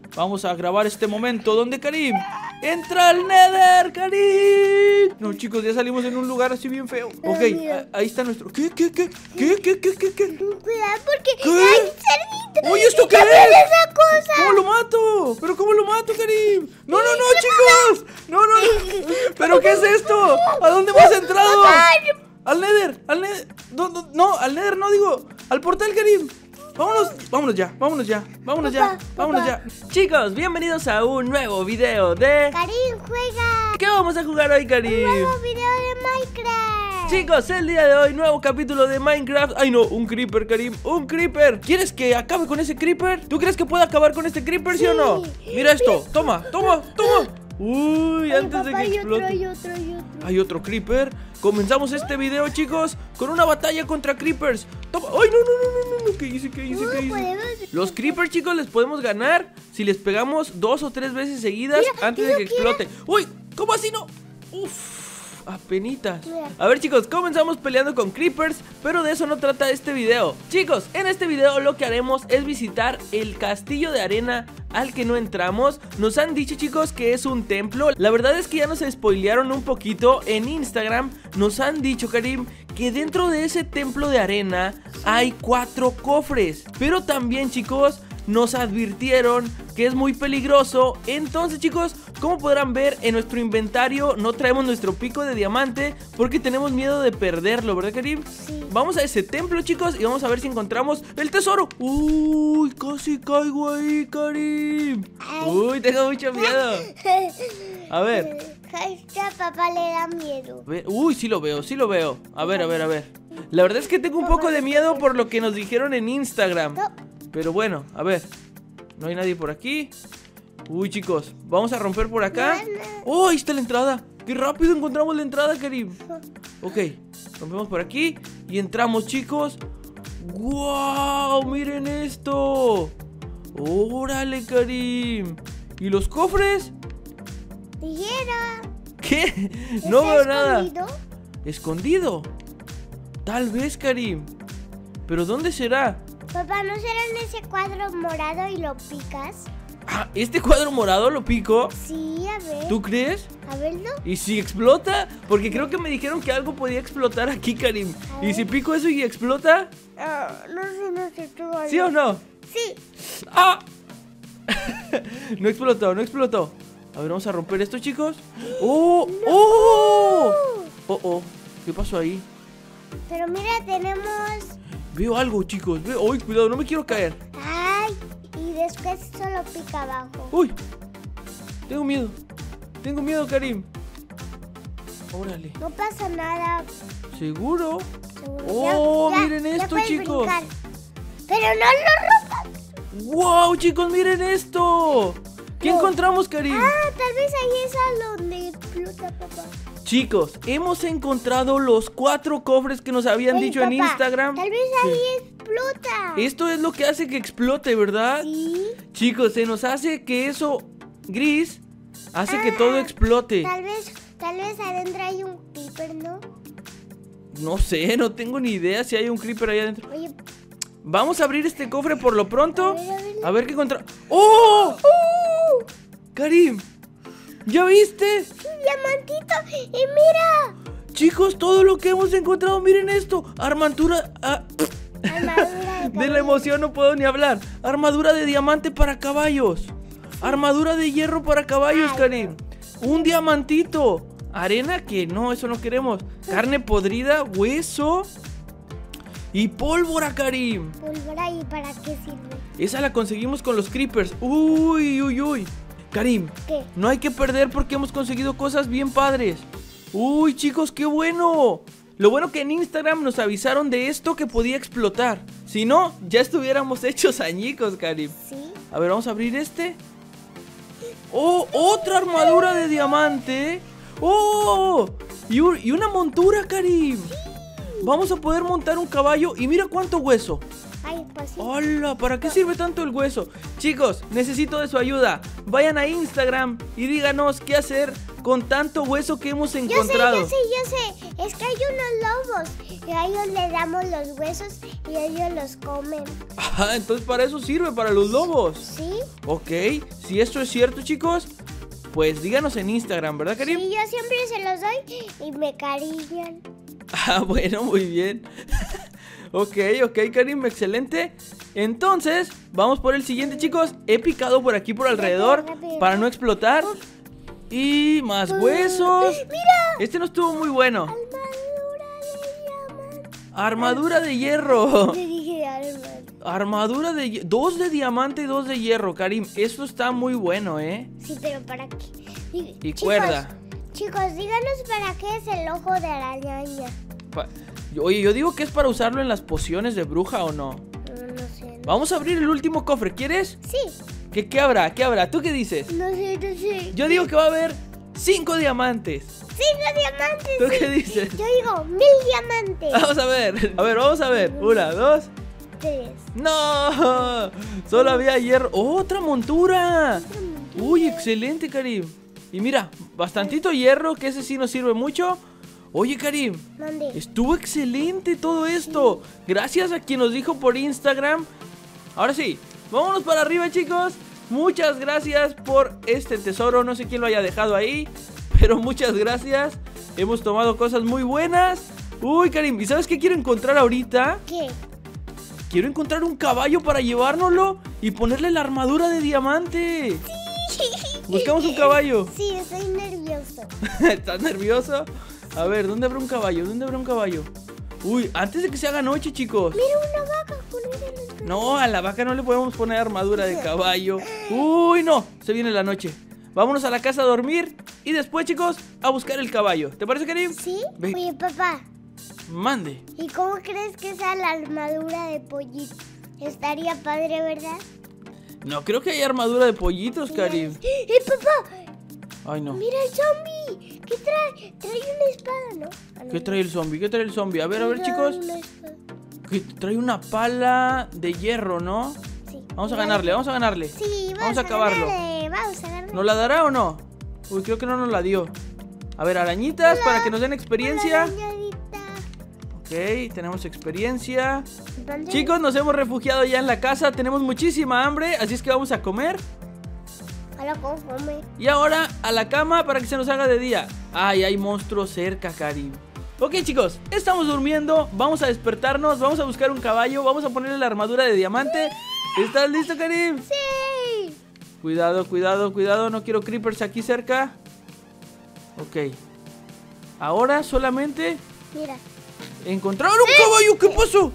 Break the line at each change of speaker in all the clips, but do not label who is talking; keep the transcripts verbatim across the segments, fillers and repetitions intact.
Vamos a grabar este momento donde Karim entra al Nether, Karim. No, chicos, ya salimos en un lugar así bien feo. Ok, a- ahí está nuestro... ¿Qué, qué, qué? ¿Qué, qué, qué, qué, qué?
Cuidado porque
¿Qué?
hay cerdito.
Oye, ¿esto qué
¿Qué
es?
esa cosa?
¿Cómo lo mato? ¿Pero cómo lo mato, Karim? No, no, no, chicos. No, no, no. ¿Pero qué es esto? ¿A dónde hemos entrado? Al Nether, al Nether. No, no, no, al Nether no digo. Al portal, Karim. Vámonos, vámonos ya, vámonos ya, vámonos ya,
Papá,
vámonos
papá.
ya. Chicos, bienvenidos a un nuevo video de...
Karim juega.
¿Qué vamos a jugar hoy, Karim?
Nuevo video de Minecraft.
Chicos, el día de hoy, nuevo capítulo de Minecraft. Ay no, un creeper, Karim, un creeper. ¿Quieres que acabe con ese creeper? ¿Tú crees que pueda acabar con este creeper, sí, o no? Mira esto, toma, toma, toma. Uy,
Oye,
antes de
papá,
que
hay otro,
explote.
hay otro, hay otro.
Hay otro creeper. Comenzamos este video, chicos, con una batalla contra creepers. Toma. Ay, no, no, no, no, no, no. ¿Qué hice? ¿Qué hice?
No
¿Qué hice?
podemos.
Los creepers, chicos, les podemos ganar si les pegamos dos o tres veces seguidas
Mira,
antes de
yo
que
quiero-
explote. Uy, ¿cómo así no? Uf, apenitas.
Mira.
A ver, chicos, comenzamos peleando con creepers, pero de eso no trata este video. Chicos, en este video lo que haremos es visitar el castillo de arena al que no entramos. Nos han dicho, chicos, que es un templo. La verdad es que ya nos spoilearon un poquito en Instagram. Nos han dicho, Karim, que dentro de ese templo de arena hay cuatro cofres. Pero también, chicos, nos advirtieron que es muy peligroso. Entonces, chicos, como podrán ver, en nuestro inventario no traemos nuestro pico de diamante porque tenemos miedo de perderlo, ¿verdad, Karim?
Sí.
Vamos a ese templo, chicos, y vamos a ver si encontramos el tesoro. Uy, casi caigo ahí, Karim.
Ay.
Uy, tengo mucho miedo. A ver.
A este papá le da miedo.
A ver, uy, sí lo veo, sí lo veo. A ver, a ver, a ver. La verdad es que tengo un poco de miedo por lo que nos dijeron en Instagram.
No.
Pero bueno, a ver. No hay nadie por aquí. Uy, chicos, vamos a romper por acá. Oh, ahí está la entrada. Qué rápido encontramos la entrada, Karim. Ok, rompemos por aquí y entramos, chicos. ¡Wow! Miren esto. Órale, Karim. ¿Y los cofres?
Dijera.
¿Qué? No veo nada.
¿Escondido?
¿Escondido? Tal vez, Karim. ¿Pero dónde será?
Papá, ¿no será en ese cuadro morado y lo picas?
Ah, ¿este cuadro morado lo pico?
Sí, a ver.
¿Tú crees?
A verlo.
¿Y si explota? Porque creo que me dijeron que algo podía explotar aquí, Karim. ¿Y si pico eso y explota?
Ah, no sé, no sé, tú hazlo.
¿Sí o no?
Sí.
¡Ah! No explotó, no explotó. A ver, vamos a romper esto, chicos. ¡Oh! ¡Oh! ¡Oh, oh! ¿Qué pasó ahí?
Pero mira, tenemos...
Veo algo, chicos. Veo... ¡Ay, cuidado! No me quiero caer.
Ay, y después solo pica abajo.
¡Uy! Tengo miedo. Tengo miedo, Karim. Órale.
No pasa nada.
¿Seguro?
Seguro.
Oh,
Ya, ya,
miren
ya
esto,
puedes
chicos.
brincar. Pero no lo rompas.
¡Wow, chicos! ¡Miren esto! ¿Qué
No.
encontramos, Karim?
Ah, tal vez ahí es a donde explota, papá.
Chicos, hemos encontrado los cuatro cofres que nos habían
Ey,
dicho en
papá,
Instagram.
Tal vez ahí explota.
Esto es lo que hace que explote, ¿verdad?
Sí.
Chicos, se nos hace que eso gris hace que
Ah,
todo explote.
Tal vez, tal vez adentro hay un creeper, ¿no?
No sé, no tengo ni idea si hay un creeper ahí adentro.
Oye,
Vamos a abrir este cofre por lo pronto.
A ver, a ver.
A ver qué encontramos. ¡Oh! ¡Oh! Karim, ¿ya viste?
un diamantito. Y mira.
Chicos, todo lo que hemos encontrado, miren esto. Armadura... ah,
Armadura de
de la
caballo.
emoción no puedo ni hablar. Armadura de diamante para caballos. Armadura de hierro para caballos,
Ay,
Karim. Un diamantito. Arena que no, eso no queremos. Carne podrida, hueso. Y pólvora, Karim.
Pólvora, ¿y para qué sirve?
Esa la conseguimos con los creepers. Uy, uy, uy. Karim,
¿Qué?
no hay que perder porque hemos conseguido cosas bien padres. Uy, chicos, qué bueno. Lo bueno que en Instagram nos avisaron de esto que podía explotar. Si no, ya estuviéramos hechos añicos, Karim.
Sí.
A ver, vamos a abrir este. ¡Oh! ¡Otra armadura de diamante! ¡Oh! Y, un- y una montura, Karim. Vamos a poder montar un caballo. Y mira cuánto hueso.
Ay, pues sí.
¡Hola! ¿Para qué sirve tanto el hueso? Chicos, necesito de su ayuda. Vayan a Instagram y díganos qué hacer con tanto hueso que hemos
Yo sé,
encontrado.
yo sé, yo sé. Es que hay unos lobos. Y a ellos le damos los huesos y ellos los comen.
Ah, entonces para eso sirve, para los lobos.
¿Sí?
Ok, si esto es cierto, chicos, pues díganos en Instagram, ¿verdad, Karim?
Sí, yo siempre se los doy y me cariñan.
Ah, bueno, muy bien. Ok, ok, Karim, excelente. Entonces, vamos por el siguiente, chicos. He picado por aquí, por alrededor, para no explotar. Y más huesos.
¡Mira!
Este no estuvo muy bueno.
Armadura de diamante.
Armadura de hierro.
Te dije armadura.
Armadura de hierro. Dos de diamante y dos de hierro, Karim. Esto está muy bueno, ¿eh?
Sí, pero ¿para qué? Y,
Y
chicos,
cuerda.
Chicos, díganos para qué es el ojo de araña.
Pa- Oye, yo digo que es para usarlo en las pociones de bruja, ¿o no?
No, no sé. No.
Vamos a abrir el último cofre, ¿quieres?
Sí.
¿Qué, qué habrá? ¿Qué habrá? ¿Tú qué dices?
No sé, no sé.
Yo digo que va a haber cinco diamantes.
Cinco diamantes.
¿Tú
sí.
qué dices?
Yo digo mil diamantes.
Vamos a ver. A ver, vamos a ver. Una, dos.
Tres.
¡No! Solo había hierro. ¡Oh, otra montura!
Otra montura.
Uy, excelente, Karim. Y mira, bastantito hierro, que ese sí nos sirve mucho. Oye, Karim,
¿Dónde?
estuvo excelente todo esto. Gracias a quien nos dijo por Instagram. Ahora sí, vámonos para arriba, chicos. Muchas gracias por este tesoro. No sé quién lo haya dejado ahí, pero muchas gracias. Hemos tomado cosas muy buenas. Uy, Karim, ¿y sabes qué quiero encontrar ahorita?
¿Qué?
Quiero encontrar un caballo para llevárnoslo y ponerle la armadura de diamante. Buscamos un caballo.
Sí, estoy nervioso.
¿Estás nervioso? A ver, ¿dónde habrá un caballo? ¿Dónde habrá un caballo? Uy, antes de que se haga noche, chicos.
Mira una vaca con ella.
No, a la vaca no le podemos poner armadura de caballo. Uy, no, se viene la noche. Vámonos a la casa a dormir y después, chicos, a buscar el caballo. ¿Te parece, Karim?
¿Sí?
Ve.
Oye, papá,
Mande.
¿y cómo crees que sea la armadura de pollito? Estaría padre, ¿verdad?
No creo que haya armadura de pollitos, Karim.
¡Eh, papá!
Ay, no.
¡Mira el zombie! ¿Qué trae? Trae una espada, ¿no? Ah, no,
¿Qué
no.
trae el zombie? ¿Qué trae el zombie? A ver, a ver,
Trae
chicos.
una espada.
Que trae una pala de hierro, ¿no?
Sí.
Vamos a ganarle, vamos a ganarle.
Sí, vamos,
Vamos a acabarlo.
ganarle, vamos a ganarle.
¿Nos la dará o no? Uy, creo que no nos la dio. A ver, arañitas para que nos den experiencia.
Una arañadita.
Ok, tenemos experiencia.
¿Dónde?
Chicos, nos hemos refugiado ya en la casa. Tenemos muchísima hambre, así es que vamos a comer.
Hola, ¿cómo come?
Y ahora a la cama para que se nos haga de día. Ay, hay monstruos cerca, Karim. Ok, chicos, estamos durmiendo. Vamos a despertarnos, vamos a buscar un caballo. Vamos a ponerle la armadura de diamante. ¿Estás listo, Karim?
¡Sí!
Cuidado, cuidado, cuidado. No quiero creepers aquí cerca. Ok. Ahora solamente
Mira.
encontraron un caballo. ¿Qué pasó?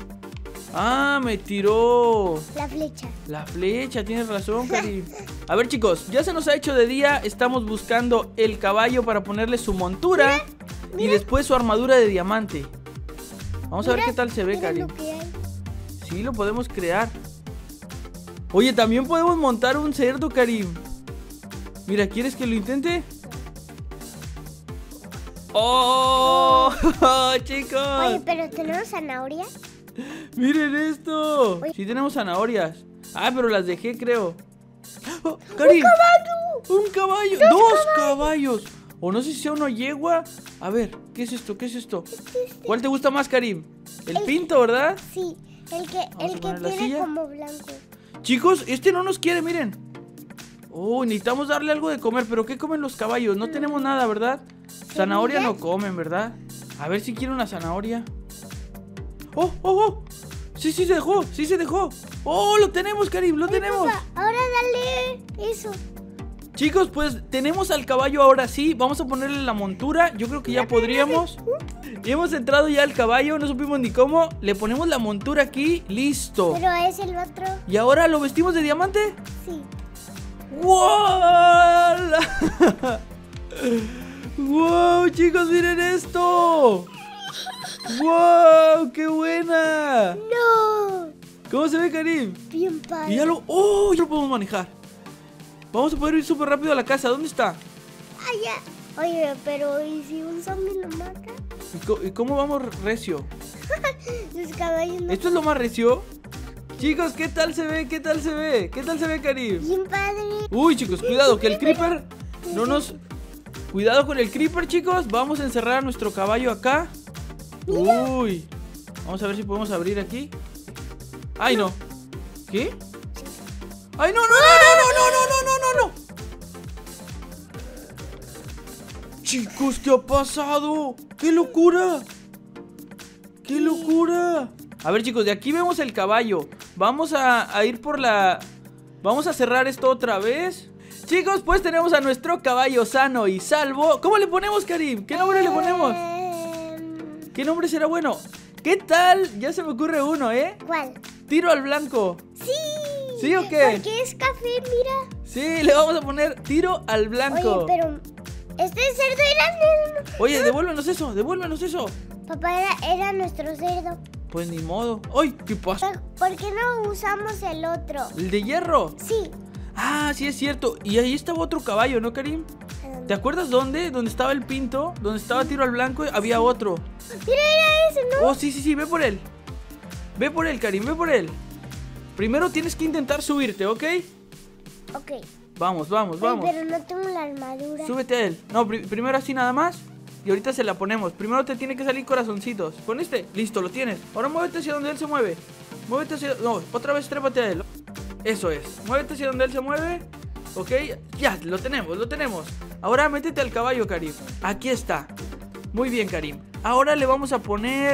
Ah, me tiró
La flecha.
la flecha. Tienes razón, Karim. A ver, chicos, ya se nos ha hecho de día. Estamos buscando el caballo para ponerle su montura y después su armadura de diamante. Vamos a ver qué tal se ve,
Mira
Karim.
lo que hay.
Sí, lo podemos crear. Oye, también podemos montar un cerdo, Karim. Mira, ¿quieres que lo intente? ¡Oh! ¡Chicos!
Oye, pero ¿tenemos zanahoria?
¡Miren esto!
Oye.
Sí tenemos zanahorias. Ah, pero las dejé, creo. ¡Oh, Karim!
¡Un caballo!
¡Un caballo! ¡Dos, caballos! O no sé si sea una yegua. A ver, ¿qué es esto? ¿Qué es esto? ¿Cuál te gusta más, Karim? El
El-
pinto, ¿verdad?
Sí, el que,
Vamos a
el que
poner la
tiene
silla.
como blanco.
Chicos, este no nos quiere, miren. Oh, necesitamos darle algo de comer. ¿Pero qué comen los caballos? No tenemos nada, ¿verdad? Zanahoria no comen, ¿verdad? A ver si quiere una zanahoria. ¡Oh, oh, oh! Sí, sí se dejó, sí se dejó. ¡Oh, lo tenemos, Karim! ¡Lo
Ay,
tenemos!
papá, ahora dale eso.
Chicos, pues tenemos al caballo ahora sí. Vamos a ponerle la montura. Yo creo que ya podríamos. Y hemos entrado ya al caballo, no supimos ni cómo. Le ponemos la montura aquí, listo.
Pero es el otro.
¿Y ahora lo vestimos de diamante?
Sí.
¡Wow! ¡Wow, chicos, miren esto! ¡Wow! ¡Qué buena!
¡No!
¿Cómo se ve, Karim?
Bien padre.
Y ya lo... ¡Oh! Ya lo podemos manejar. Vamos a poder ir súper rápido a la casa. ¿Dónde está?
Ah, ya. Oye, pero ¿y si un zombie lo mata?
¿Y, co- y cómo vamos recio?
Los caballos no.
¿Esto es lo más recio? Chicos, ¿qué tal se ve? ¿Qué tal se ve? ¿Qué tal se ve, Karim?
Bien padre.
Uy, chicos, cuidado, que el creeper no nos... Cuidado con el creeper, chicos. Vamos a encerrar a nuestro caballo acá. Uy. Vamos a ver si podemos abrir aquí. ¡Ay, no! ¿Qué? ¡Ay, no, no, no, no, no, no, no, no, no! Chicos, ¿qué ha pasado? ¡Qué locura! ¡Qué locura! A ver, chicos, de aquí vemos el caballo. Vamos a, a ir por la... Vamos a cerrar esto otra vez. Chicos, pues tenemos a nuestro caballo sano y salvo. ¿Cómo le ponemos, Karim? ¿Qué nombre le ponemos? ¿Qué nombre será bueno? ¿Qué tal? Ya se me ocurre uno, ¿eh?
¿Cuál?
Tiro al blanco.
Sí.
¿Sí o qué?
Porque es café, mira.
Sí, le vamos a poner tiro al blanco.
Oye, pero este cerdo era...
Oye, devuélvenos eso, devuélvenos eso.
Papá, era, era nuestro cerdo.
Pues ni modo. ¡Ay! ¿Qué pasa?
¿Por qué no usamos el otro?
¿El de hierro?
Sí.
Ah, sí es cierto. Y ahí estaba otro caballo, ¿no, Karim? ¿Te acuerdas dónde? Donde estaba el pinto, donde estaba tiro al blanco, había otro.
Mira, era ese, ¿no?
Oh, sí, sí, sí, ve por él. Ve por él, Karim, ve por él. Primero tienes que intentar subirte, ¿ok?
Ok.
Vamos, vamos,
Ay,
vamos.
pero no tengo la armadura.
Súbete a él. No, pri primero así nada más. Y ahorita se la ponemos. Primero te tiene que salir corazoncitos. ¿Poniste? Listo, lo tienes. Ahora muévete hacia donde él se mueve. Muévete hacia... No, otra vez trépate a él. Eso es. Muévete hacia donde él se mueve. Ok. Ya, lo tenemos, lo tenemos. Ahora métete al caballo, Karim. Aquí está. Muy bien, Karim. Ahora le vamos a poner...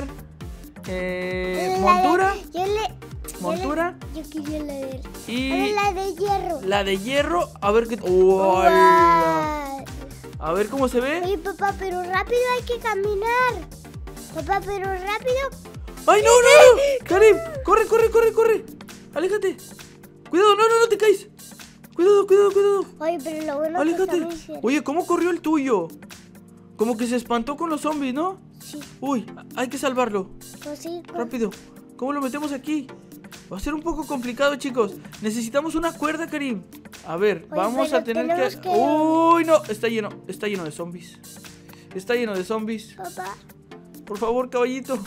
Eh,
La
montura.
de- yo le...
Montura.
Yo, le, yo quería la de...
Y...
Ahora la de hierro.
La de hierro. A ver qué... ¡Hola!
Guau.
A ver cómo se ve.
Oye, papá, pero rápido hay que caminar. Papá, pero rápido.
¡Ay, no, no, no! Karim, corre, corre, corre, corre. Aléjate. Cuidado, no, no, no te caes. Cuidado, cuidado, cuidado.
Oye, pero lo bueno es que
Aléjate.
está muy cerca.
Oye, ¿cómo corrió el tuyo? Como que se espantó con los zombies, ¿no?
Sí,
Uy, hay que salvarlo.
pues sí. pues-
Rápido. ¿Cómo lo metemos aquí? Va a ser un poco complicado, chicos. Necesitamos una cuerda, Karim. A ver,
Oye,
vamos
pero
a tener
tenemos
que...
que-
Uy, no, está lleno, está lleno de zombies. Está lleno de zombies.
Papá.
Por favor, caballito.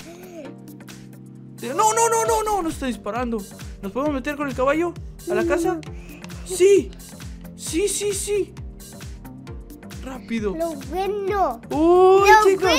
No, no, no, no, no, no está disparando. ¿Nos podemos meter con el caballo a la casa? Sí, sí, sí, sí. Rápido.
Lo bueno.
Uy,
Lo
chicos.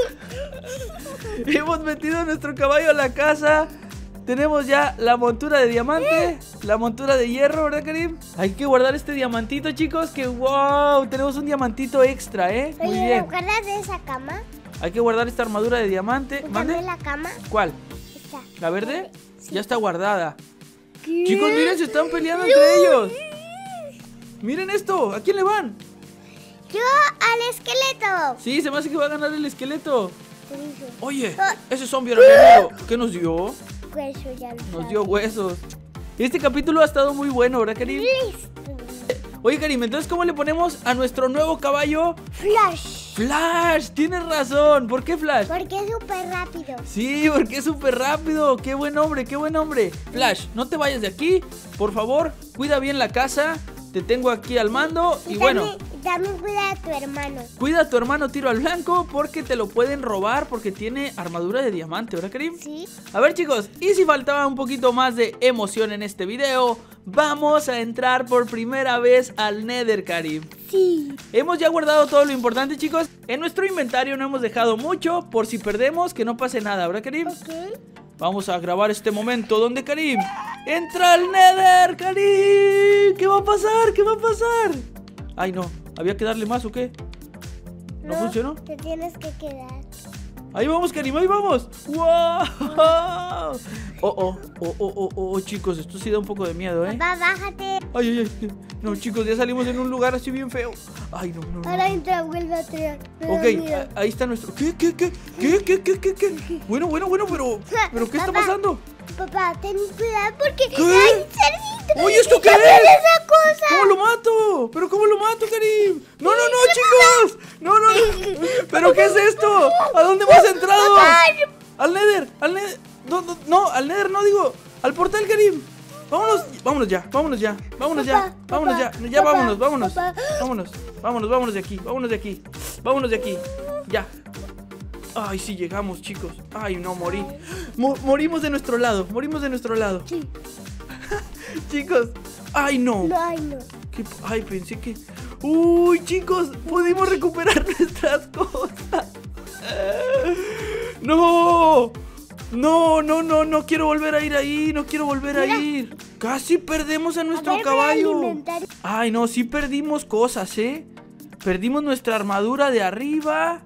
bueno.
Hemos metido a nuestro caballo a la casa. Tenemos ya la montura de diamante, la montura de hierro, ¿verdad, Karim? Hay que guardar este diamantito, chicos, que wow, tenemos un diamantito extra, ¿eh? Muy
Oye,
bien.
¿recuerdas de esa cama?
Hay que guardar esta armadura de diamante.
Dame
¿Mande?
la cama.
¿Cuál?
Esta.
¿La verde?
Sí.
Ya está guardada.
¿Qué?
Chicos, miren, se están peleando entre ellos. Miren esto, ¿a quién le van?
Yo al esqueleto.
Sí, se me hace que va a ganar el esqueleto.
Te dije.
Oye,
Ah.
ese zombie era mi amigo. ¿Qué nos dio?
Hueso ya lo
Nos
sabes.
dio huesos. Este capítulo ha estado muy bueno, ¿verdad, Karim?
Listo.
Oye, Karim, entonces, ¿cómo le ponemos a nuestro nuevo caballo?
Flash.
Flash, tienes razón. ¿Por qué Flash?
Porque es súper rápido.
Sí, porque es súper rápido. Qué buen hombre, qué buen hombre. Flash, no te vayas de aquí. Por favor, cuida bien la casa. Te tengo aquí al mando. Y bueno,
también, también cuida a tu hermano.
cuida a tu hermano tiro al blanco porque te lo pueden robar porque tiene armadura de diamante, ¿verdad, Karim?
Sí.
A ver, chicos, y si faltaba un poquito más de emoción en este video, vamos a entrar por primera vez al Nether, Karim.
Sí.
Hemos ya guardado todo lo importante, chicos. En nuestro inventario no hemos dejado mucho por si perdemos, que no pase nada, ¿verdad, Karim?
Ok.
Vamos a grabar este momento donde Karim entra al Nether, Karim. ¿Qué va a pasar? ¿Qué va a pasar? Ay, no. ¿Había que darle más o qué? ¿No, funcionó?
Te tienes que quedar.
Ahí vamos, Karim, ahí vamos. ¡Wow! Oh, oh, oh, oh, oh, oh, chicos, esto sí da un poco de miedo, ¿eh?
Papá, bájate.
Ay, ay, ay. No, chicos, ya salimos en un lugar así bien feo. Ay, no, no, no.
Ahora entra, vuelve a traer.
Ok, a- ahí está nuestro... ¿Qué, qué, qué? ¿Qué, qué, qué, qué, qué? Bueno, bueno, bueno, pero... ¿Pero qué está
Papá.
pasando?
Papá, ten cuidado porque
¿Qué?
hay cerdito.
Oye, ¿esto qué
¿Qué
es?
esa cosa?
¿Cómo lo mato? ¿Pero cómo lo mato, Karim? ¡No, no, no, chicos! ¡No, no, no! ¿Pero qué es esto? ¿A dónde hemos entrado? ¡Al Nether! ¡Al Nether! No, no, no, al Nether no, digo. ¡Al portal, Karim! Vámonos, vámonos ya, vámonos ya, vámonos ya,
Papá,
vámonos ya,
papá,
ya
papá,
vámonos, vámonos,
papá.
vámonos, vámonos, vámonos de aquí, vámonos de aquí, vámonos de aquí, ya. Ay, sí llegamos, chicos. Ay, no, morí. Mo- morimos de nuestro lado, morimos de nuestro lado.
Sí.
Chicos, ay, no.
No, ay, no.
¿Qué? Ay, pensé que... Uy, chicos, pudimos recuperar nuestras cosas. No. No, no, no, no quiero volver a ir ahí, no quiero volver
Mira.
a ir. Casi perdemos a nuestro
A ver, ve
caballo.
al inventario.
Ay, no, sí perdimos cosas, ¿eh? Perdimos nuestra armadura de arriba.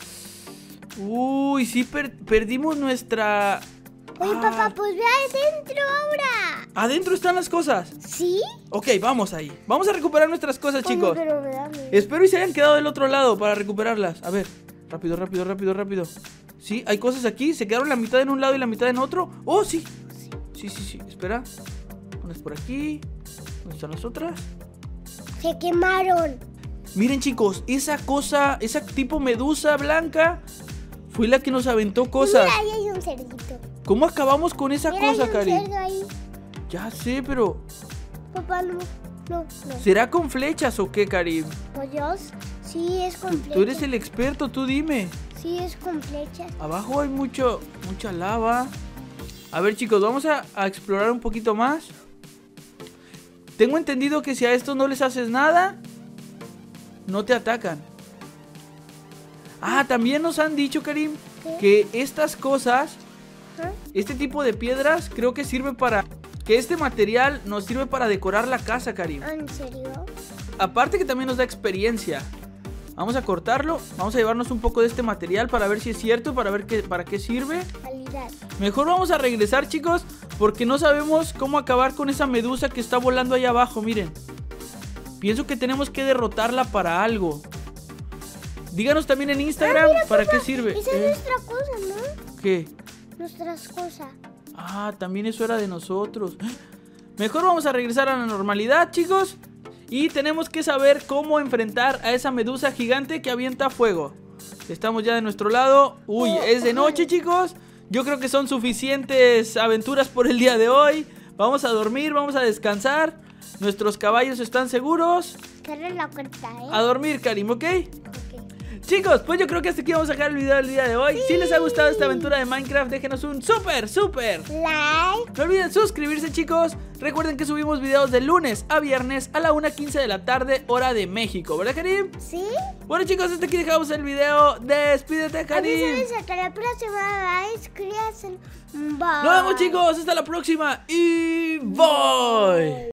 Uy, sí per- perdimos nuestra...
Oye,
Ah,
papá, pues ve adentro ahora.
¿adentro están las cosas?
¿Sí?
Ok, vamos ahí. Vamos a recuperar nuestras cosas,
Oye,
chicos.
pero me da miedo.
Espero y se hayan quedado del otro lado para recuperarlas. A ver, rápido, rápido, rápido, rápido. Sí, hay cosas aquí. Se quedaron la mitad en un lado y la mitad en otro. Oh, sí. Sí, sí, sí. Espera. Unas por aquí. ¿Dónde están las otras?
Se quemaron.
Miren, chicos, esa cosa, esa tipo medusa blanca fue la que nos aventó cosas.
Mira, ahí hay un cerdito.
¿Cómo acabamos con esa
Mira,
cosa,
hay un
Cari?
cerdo ahí.
Ya sé, pero
Papá, no, no, no.
¿será con flechas o qué, Cari?
Pues yo, sí es con
Tú,
flechas.
tú eres el experto, tú dime.
Sí es con flechas.
Abajo hay mucho, mucha lava. A ver, chicos, vamos a, a explorar un poquito más. Tengo entendido que si a estos no les haces nada, no te atacan. Ah, también nos han dicho, Karim,
¿Qué?
que estas cosas,
¿Ah?
este tipo de piedras, creo que sirve para... Que este material nos sirve para decorar la casa, Karim.
¿En serio?
Aparte que también nos da experiencia. Vamos a cortarlo, vamos a llevarnos un poco de este material para ver si es cierto, para ver qué, para qué sirve.
Calidad.
Mejor vamos a regresar, chicos, porque no sabemos cómo acabar con esa medusa que está volando ahí abajo, miren. Pienso que tenemos que derrotarla para algo. Díganos también en Instagram
Ah, mira,
para
papá,
qué sirve.
Esa
¿Eh?
es nuestra cosa, ¿no?
¿Qué?
Nuestras cosas.
Ah, también eso era de nosotros. Mejor vamos a regresar a la normalidad, chicos. Y tenemos que saber cómo enfrentar a esa medusa gigante que avienta fuego. Estamos ya de nuestro lado. Uy, es de noche, chicos. Yo creo que son suficientes aventuras por el día de hoy. Vamos a dormir, vamos a descansar. Nuestros caballos están seguros.
Cierra la puerta, ¿eh?
A dormir, Karim, ¿ok?
Ok.
Chicos, pues yo creo que hasta aquí vamos a dejar el video del día de hoy. Si les ha gustado esta aventura de Minecraft, déjenos un súper, súper
Like.
no olviden suscribirse, chicos. Recuerden que subimos videos de lunes a viernes a la una quince de la tarde, hora de México, ¿verdad, Karim?
¿Sí?
Bueno, chicos, hasta aquí dejamos el video. Despídete, Karim.
Avísales hasta la próxima. Suscríbanse. Bye.
Nos vemos, chicos. Hasta la próxima. Y bye.